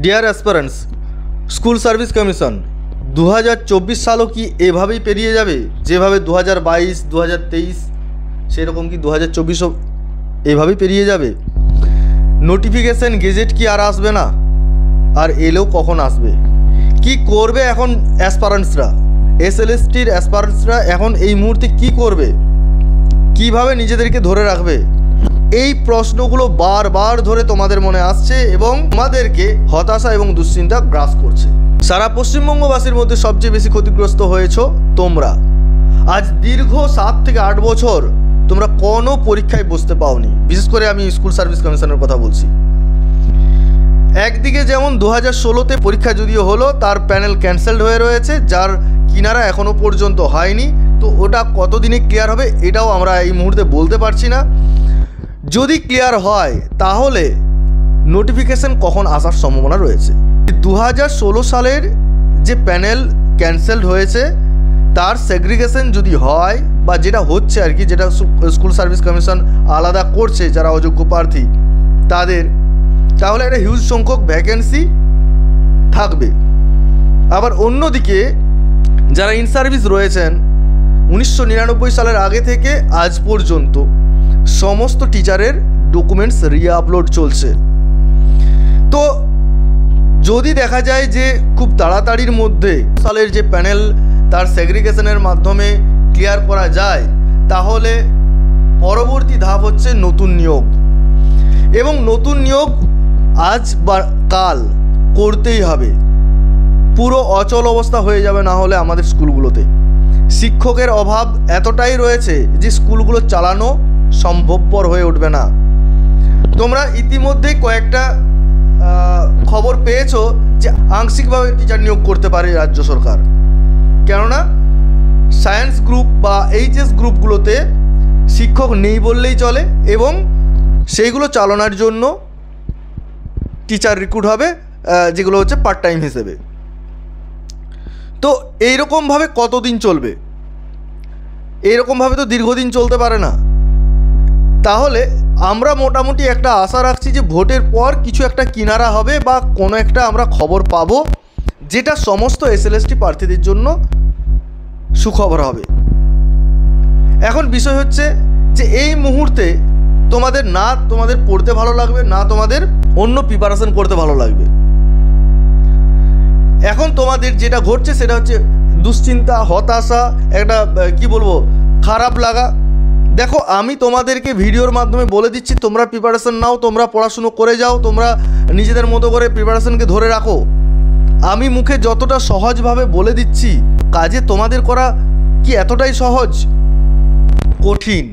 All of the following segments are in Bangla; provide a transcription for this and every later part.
Deer aspirants, school service commission 2024 সালও কি এভাবেই পেরিয়ে যাবে? যেভাবে 2022, 2023 সেরকম কি 2024ও এভাবেই পেরিয়ে যাবে? নোটিফিকেশান গেজেট কি আর আসবে না? আর এলেও কখন আসবে? কি করবে এখন অ্যাসপারেন্টসরা, এসএলএসটির অ্যাসপারেন্টসরা এখন এই মুহূর্তে কি করবে? কিভাবে নিজেদেরকে ধরে রাখবে? এই প্রশ্নগুলো বারবার ধরে তোমাদের মনে আসছে এবং তোমাদেরকে হতাশা এবং দুশ্চিন্তা গ্রাস করছে। সারা পশ্চিমবঙ্গবাসীর মধ্যে সবচেয়ে বেশি ক্ষতিগ্রস্ত হয়েছো তোমরা। আজ দীর্ঘ 7 থেকে 8 বছর তোমরা কোনো পরীক্ষায় বসতে পাওনি। বিশেষ করে আমি স্কুল সার্ভিস কমিশনের কথা বলছি। একদিকে যেমন 2016তে পরীক্ষা যদিও হলো, তার প্যানেল ক্যান্সেলড হয়ে রয়েছে, যার কিনারা এখনও পর্যন্ত হয়নি। তো ওটা কতদিনে ক্লিয়ার হবে এটাও আমরা এই মুহূর্তে বলতে পারছি না। যদি ক্লিয়ার হয় তাহলে নোটিফিকেশান কখন আসার সম্ভাবনা রয়েছে? 2016 সালের যে প্যানেল ক্যান্সেলড হয়েছে তার সেগ্রিগেশন যদি হয়, বা যেটা হচ্ছে আর কি, যেটা স্কুল সার্ভিস কমিশন আলাদা করছে যারা অযোগ্য প্রার্থী তাদের, তাহলে একটা হিউজ সংখ্যক ভ্যাকেন্সি থাকবে। আবার অন্যদিকে যারা ইন সার্ভিস রয়েছেন 1999 সালের আগে থেকে আজ পর্যন্ত সমস্ত টিচারের ডকুমেন্টস রিআপলোড চলছে। তো যদি দেখা যায় যে খুব তাড়াতাড়ির মধ্যে সালের যে প্যানেল তার সেগ্রিগেশনের মাধ্যমে ক্লিয়ার করা যায়, তাহলে পরবর্তী ধাপ হচ্ছে নতুন নিয়োগ। এবং নতুন নিয়োগ আজ বা কাল করতেই হবে। পুরো অচল অবস্থা হয়ে যাবে না হলে আমাদের স্কুলগুলোতে। শিক্ষকের অভাব এতটাই রয়েছে যে স্কুলগুলো চালানো সম্ভবপর হয়ে উঠবে না। তোমরা ইতিমধ্যেই কয়েকটা খবর পেয়েছো যে আংশিকভাবে টিচার নিয়োগ করতে পারে রাজ্য সরকার। কেননা সায়েন্স গ্রুপ বা এইচএস গ্রুপগুলোতে শিক্ষক নেই বললেই চলে, এবং সেইগুলো চালানোর জন্য টিচার রিক্রুট হবে, যেগুলো হচ্ছে পার্ট টাইম হিসেবে। তো এইরকমভাবে কতদিন চলবে? এইরকমভাবে তো দীর্ঘদিন চলতে পারে না। তাহলে আমরা মোটামুটি একটা আশা রাখছি যে ভোটের পর কিছু একটা কিনারা হবে বা কোনো একটা আমরা খবর পাবো, যেটা সমস্ত এসএলএসটি প্রার্থীদের জন্য সুখবর হবে। এখন বিষয় হচ্ছে যে এই মুহূর্তে তোমাদের পড়তে ভালো লাগবে, না তোমাদের অন্য প্রিপারেশন করতে ভালো লাগবে। এখন তোমাদের যেটা ঘটছে সেটা হচ্ছে দুশ্চিন্তা, হতাশা, একটা কি বলবো, খারাপ লাগা। দেখো, আমি তোমাদেরকে ভিডিওর মাধ্যমে বলে দিচ্ছি তোমরা প্রিপারেশন নাও, তোমরা পড়াশুনো করে যাও, তোমরা নিজেদের মতো করে প্রিপারেশনকে ধরে রাখো। আমি মুখে যতটা সহজভাবে বলে দিচ্ছি, কাজে তোমাদের করা কি এতটাই সহজ? কঠিন,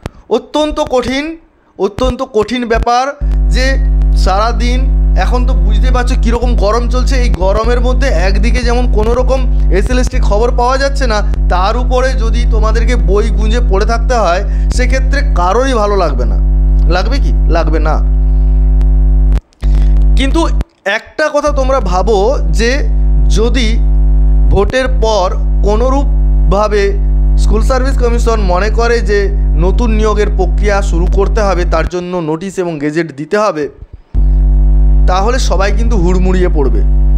অত্যন্ত কঠিন ব্যাপার। যে সারা দিন এখন তো বুঝতে পারছো কীরকম গরম চলছে। এই গরমের মধ্যে একদিকে যেমন কোনো রকম এসএলএসটি খবর পাওয়া যাচ্ছে না, তার উপরে যদি তোমাদেরকে বই গুঁজে পড়ে থাকতে হয়, সেক্ষেত্রে কারোরই ভালো লাগবে না। লাগবে কি? লাগবে না। কিন্তু একটা কথা তোমরা ভাবো, যে যদি ভোটের পর কোনোরূপভাবে স্কুল সার্ভিস কমিশন মনে করে যে নতুন নিয়োগের প্রক্রিয়া শুরু করতে হবে, তার জন্য নোটিশ এবং গেজেট দিতে হবে, তাহলে সবাই কিন্তু হুড়মুড়িয়ে পড়বে।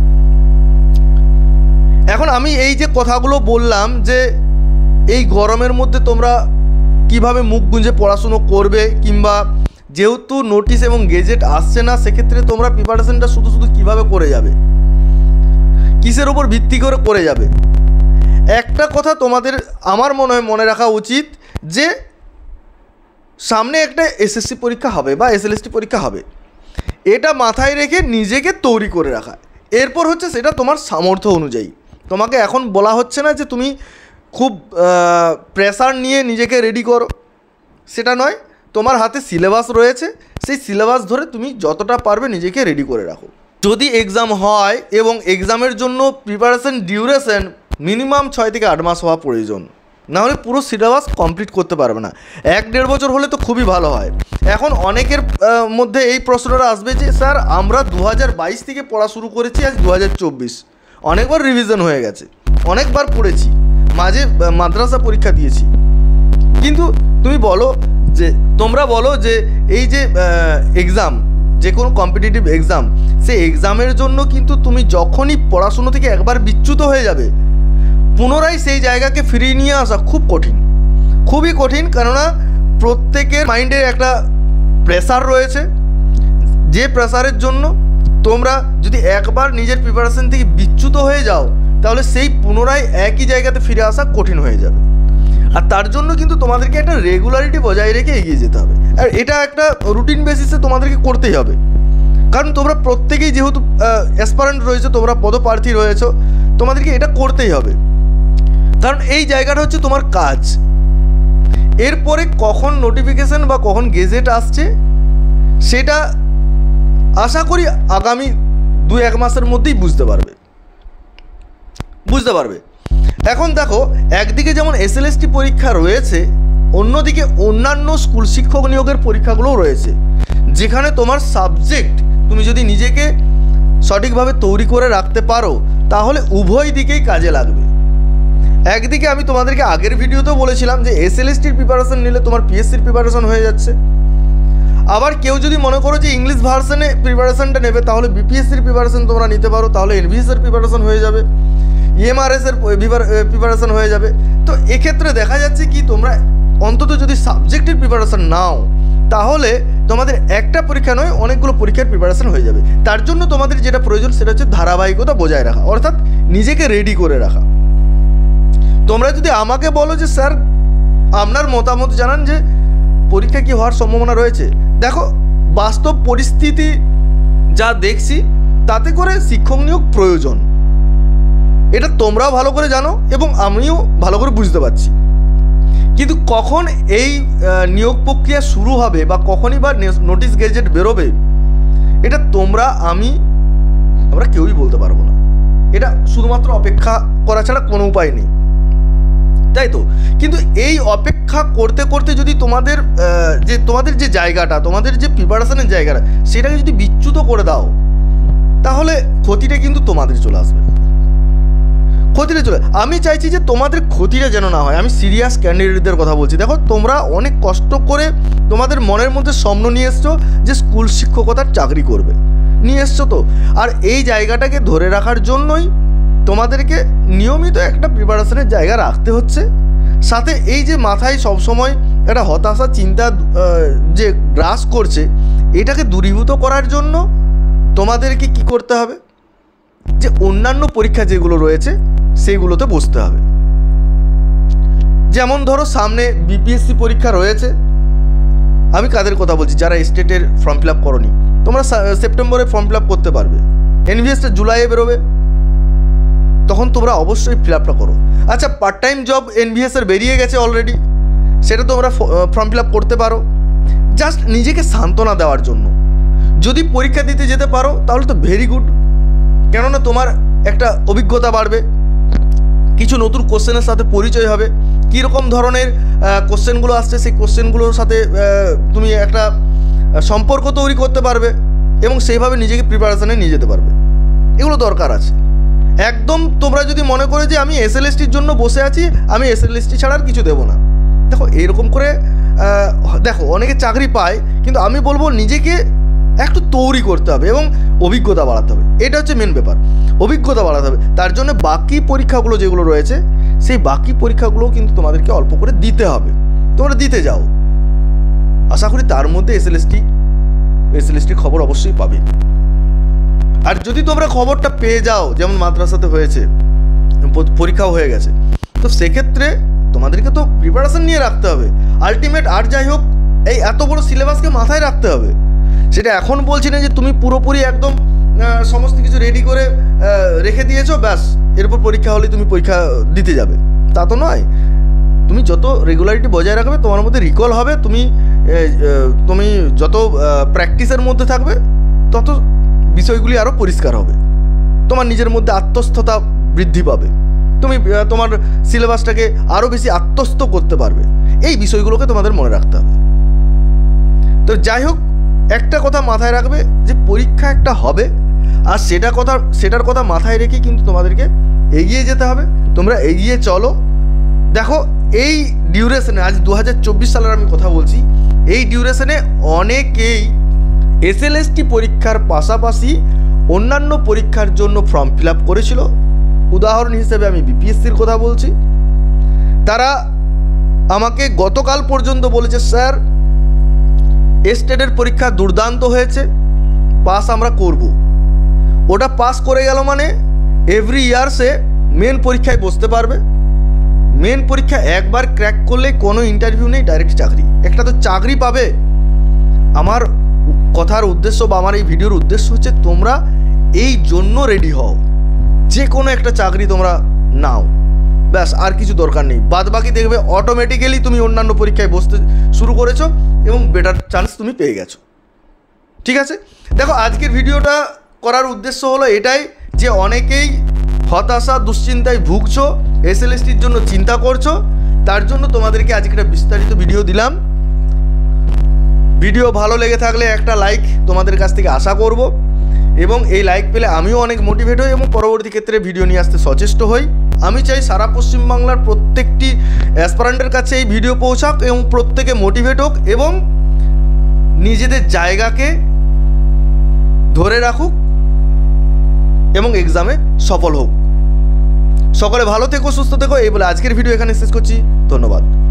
এখন আমি এই যে কথাগুলো বললাম, যে এই গরমের মধ্যে তোমরা কিভাবে মুখ গুঁজে পড়াশুনো করবে, কিংবা যেহেতু নোটিশ এবং গেজেট আসছে না, সেক্ষেত্রে তোমরা প্রিপারেশনটা শুধু কিভাবে করে যাবে, কিসের ওপর ভিত্তি করে যাবে। একটা কথা তোমাদের আমার মনে রাখা উচিত, যে সামনে একটা এসএসসি পরীক্ষা হবে বা এসএলএসটি পরীক্ষা হবে, এটা মাথায় রেখে নিজেকে তৈরি করে রাখা। এরপর হচ্ছে সেটা তোমার সামর্থ্য অনুযায়ী। তোমাকে এখন বলা হচ্ছে না যে তুমি খুব প্রেসার নিয়ে নিজেকে রেডি করো, সেটা নয়। তোমার হাতে সিলেবাস রয়েছে, সেই সিলেবাস ধরে তুমি যতটা পারবে নিজেকে রেডি করে রাখো। যদি এক্সাম হয় এবং এক্সামের জন্য প্রিপারেশন ডিউরেশন মিনিমাম 6 থেকে 8 মাস হওয়া প্রয়োজন, নাহলে পুরো সিলেবাস কমপ্লিট করতে পারবে না। 1-1.5 বছর হলে তো খুবই ভালো হয়। এখন অনেকের মধ্যে এই প্রশ্নটা আসবে যে স্যার, আমরা 2022 থেকে পড়া শুরু করেছি, আজ 2024, অনেকবার রিভিশন হয়ে গেছে, অনেকবার পড়েছি, মাঝে মাদ্রাসা পরীক্ষা দিয়েছি। কিন্তু তোমরা বলো যে এই যে এক্সাম যে কোনো কম্পিটিটিভ এক্সাম, সেই এক্সামের জন্য কিন্তু তুমি যখনই পড়াশুনো থেকে একবার বিচ্যুত হয়ে যাবে, পুনরায় সেই জায়গাকে ফিরিয়ে নিয়ে আসা খুব কঠিন, খুবই কঠিন। কেননা প্রত্যেকের মাইন্ডে একটা প্রেসার রয়েছে, যে প্রেসারের জন্য তোমরা যদি একবার নিজের প্রিপারেশন থেকে বিচ্যুত হয়ে যাও, তাহলে সেই পুনরায় একই জায়গাতে ফিরে আসা কঠিন হয়ে যাবে। আর তার জন্য কিন্তু তোমাদেরকে একটা রেগুলারিটি বজায় রেখে এগিয়ে যেতে হবে, আর এটা একটা রুটিন বেসিসে তোমাদেরকে করতেই হবে। কারণ তোমরা প্রত্যেকেই যেহেতু অ্যাসপারেন্ট রয়েছে, তোমরা পদপ্রার্থী রয়েছো, তোমাদেরকে এটা করতেই হবে। কারণ এই জায়গাটা হচ্ছে তোমার কাজ। এরপরে কখন নোটিফিকেশান বা কখন গেজেট আসছে সেটা আশা করি আগামী 2-1 মাসের মধ্যেই বুঝতে পারবে। এখন দেখো, একদিকে যেমন SLST পরীক্ষা রয়েছে, অন্যদিকে অন্যান্য স্কুল শিক্ষক নিয়োগের পরীক্ষাগুলোও রয়েছে, যেখানে তোমার সাবজেক্ট তুমি যদি নিজেকে সঠিকভাবে তৈরি করে রাখতে পারো, তাহলে উভয় দিকেই কাজে লাগবে। একদিকে আমি তোমাদেরকে আগের ভিডিওতেও বলেছিলাম যে SLSTর প্রিপারেশন নিলে তোমার PSCর প্রিপারেশন হয়ে যাচ্ছে। আবার কেউ যদি মনে করো যে ইংলিশ ভার্সনে প্রিপারেশনটা নেবে, তাহলে BPSCর প্রিপারেশন তোমরা নিতে পারো, তাহলে NVSর প্রিপারেশন হয়ে যাবে, EMRSের প্রিপারেশন হয়ে যাবে। তো এক্ষেত্রে দেখা যাচ্ছে কি, তোমরা অন্তত যদি সাবজেক্টের প্রিপারেশন নাও, তাহলে তোমাদের একটা পরীক্ষা নয়, অনেকগুলো পরীক্ষার প্রিপারেশন হয়ে যাবে। তার জন্য তোমাদের যেটা প্রয়োজন সেটা হচ্ছে ধারাবাহিকতা বজায় রাখা, অর্থাৎ নিজেকে রেডি করে রাখা। তোমরা যদি আমাকে বলো যে স্যার আপনার মতামত জানান যে পরীক্ষা কি হওয়ার সম্ভাবনা রয়েছে, দেখো বাস্তব পরিস্থিতি যা দেখছি তাতে করে শিক্ষক নিয়োগ প্রয়োজন, এটা তোমরাও ভালো করে জানো এবং আমিও ভালো করে বুঝতে পারছি। কিন্তু কখন এই নিয়োগ প্রক্রিয়া শুরু হবে বা কখনই বা নোটিশ গেজেট বেরোবে, এটা তোমরা আমরা কেউই বলতে পারবো না। এটা শুধুমাত্র অপেক্ষা করা ছাড়া কোনো উপায় নেই, তাই তো? কিন্তু এই অপেক্ষা করতে করতে যদি তোমাদের যে জায়গাটা, তোমাদের যে প্রিপারেশনের জায়গাটা, সেটাকে যদি বিচ্যুত করে দাও, তাহলে ক্ষতিটা কিন্তু তোমাদের চলে আসবে। আমি চাইছি যে তোমাদের ক্ষতিটা যেন না হয়। আমি সিরিয়াস ক্যান্ডিডেটদের কথা বলছি। দেখো, তোমরা অনেক কষ্ট করে তোমাদের মনের মধ্যে স্বপ্ন নিয়ে এসছো যে স্কুল শিক্ষকতার চাকরি করবে, নিয়ে এসছো তো। আর এই জায়গাটাকে ধরে রাখার জন্যই তোমাদেরকে নিয়মিত একটা প্রিপারেশনের জায়গা রাখতে হচ্ছে। সাথে এই যে মাথায় সবসময় একটা হতাশা চিন্তা যে গ্রাস করছে, এটাকে দূরীভূত করার জন্য তোমাদেরকে কি করতে হবে, যে অন্যান্য পরীক্ষা যেগুলো রয়েছে সেইগুলোতে বসতে হবে। যেমন ধরো সামনে BPSC পরীক্ষা রয়েছে। আমি কাদের কথা বলছি? যারা স্টেটের ফর্ম ফিল আপ করোনি, তোমরা সেপ্টেম্বরে ফর্ম ফিল আপ করতে পারবে। NVSটা জুলাইয়ে বেরোবে, তখন তোমরা অবশ্যই ফিল আপটা করো। আচ্ছা, পার্ট টাইম জব NVSের বেরিয়ে গেছে অলরেডি, সেটা তোমরা ফর্ম ফিল আপ করতে পারো, জাস্ট নিজেকে সান্ত্বনা দেওয়ার জন্য। যদি পরীক্ষা দিতে যেতে পারো তাহলে তো ভেরি গুড, কেননা তোমার একটা অভিজ্ঞতা বাড়বে, কিছু নতুন কোশ্চেনের সাথে পরিচয় হবে, কীরকম ধরনের কোশ্চেনগুলো আসছে সেই কোশ্চেনগুলোর সাথে তুমি একটা সম্পর্ক তৈরি করতে পারবে এবং সেইভাবে নিজেকে প্রিপারেশনে নিয়ে যেতে পারবে। এগুলো দরকার আছে। একদম তোমরা যদি মনে করে যে আমি SLSTর জন্য বসে আছি, আমি SLST ছাড়া আর কিছু দেবো না, দেখো এরকম করে দেখো অনেকে চাকরি পায়, কিন্তু আমি বলবো নিজেকে একটু তৈরি করতে হবে এবং অভিজ্ঞতা বাড়াতে হবে। এটা হচ্ছে মেন ব্যাপার, অভিজ্ঞতা বাড়াতে হবে। তার জন্য বাকি পরীক্ষাগুলো যেগুলো রয়েছে, সেই বাকি পরীক্ষাগুলোও কিন্তু তোমাদেরকে অল্প করে দিতে হবে, তোমরা দিতে যাও। আশা করি তার মধ্যে SLSTর খবর অবশ্যই পাবে। আর যদি তোমরা খবরটা পেয়ে যাও, যেমন মাদ্রাসাতে হয়েছে, পরীক্ষাও হয়ে গেছে, তো সেক্ষেত্রে তোমাদেরকে তো প্রিপারেশন নিয়ে রাখতে হবে আলটিমেট। আর যাই হোক, এই এত বড় সিলেবাসকে মাথায় রাখতে হবে। সেটা এখন বলছি না যে তুমি পুরোপুরি একদম সমস্ত কিছু রেডি করে রেখে দিয়েছো, ব্যাস এরপর পরীক্ষা হলে তুমি পরীক্ষা দিতে যাবে, তা তো নয়। তুমি যত রেগুলারিটি বজায় রাখবে, তোমার মধ্যে রিকল হবে, তুমি যত প্র্যাকটিসের মধ্যে থাকবে, তত বিষয়গুলি আরও পরিষ্কার হবে, তোমার নিজের মধ্যে আত্মস্থতা বৃদ্ধি পাবে, তুমি তোমার সিলেবাসটাকে আরও বেশি আত্মস্থ করতে পারবে। এই বিষয়গুলোকে তোমাদের মনে রাখতে হবে। তো যাই হোক, একটা কথা মাথায় রাখবে যে পরীক্ষা একটা হবে, আর সেটার কথা মাথায় রেখে কিন্তু তোমাদেরকে এগিয়ে যেতে হবে। তোমরা এগিয়ে চলো। দেখো, এই ডিউরেশনে, আজ 2024 সালের আমি কথা বলছি, এই ডিউরেশনে অনেকেই SLST পরীক্ষার পাশাপাশি অন্যান্য পরীক্ষার জন্য ফর্ম ফিল আপ করেছিল। উদাহরণ হিসেবে আমি BPSCর কথা বলছি। তারা আমাকে গতকাল পর্যন্ত বলেছে, স্যার স্টেটের পরীক্ষা দুর্দান্ত হয়েছে, পাস আমরা করব। ওটা পাস করে গেল মানে এভরি ইয়ার সে মেন পরীক্ষায় বসতে পারবে। মেন পরীক্ষা একবার ক্র্যাক করলে কোনো ইন্টারভিউ নেই, ডাইরেক্ট চাকরি। একটা তো চাকরি পাবে। আমার কথার উদ্দেশ্য বা আমার এই ভিডিওর উদ্দেশ্য হচ্ছে তোমরা এই জন্য রেডি হও, যে কোনো একটা চাকরি তোমরা নাও, ব্যাস, আর কিছু দরকার নেই। বাদ বাকি দেখবে অটোমেটিক্যালি তুমি অন্যান্য পরীক্ষায় বসতে শুরু করেছো এবং বেটার চান্স তুমি পেয়ে গেছো। ঠিক আছে, দেখো আজকের ভিডিওটা করার উদ্দেশ্য হলো এটাই যে অনেকেই হতাশা দুশ্চিন্তায় ভুগছো, SLSTর জন্য চিন্তা করছো, তার জন্য তোমাদেরকে আজকে একটা বিস্তারিত ভিডিও দিলাম। ভিডিও ভালো লেগে থাকলে একটা লাইক তোমাদের কাছ থেকে আশা করব, এবং এই লাইক পেলে আমিও অনেক মোটিভেট হই এবং পরবর্তী ক্ষেত্রে ভিডিও নিয়ে আসতে সচেষ্ট হই। আমি চাই সারা পশ্চিমবাংলার প্রত্যেকটি অ্যাসপারেন্টের কাছে এই ভিডিও পৌঁছাক এবং প্রত্যেকে মোটিভেট হোক এবং নিজেদের জায়গাকে ধরে রাখুক এবং এক্সামে সফল হোক। সকলে ভালো থেকো, সুস্থ থেকো, এই বলে আজকের ভিডিও এখানে শেষ করছি। ধন্যবাদ।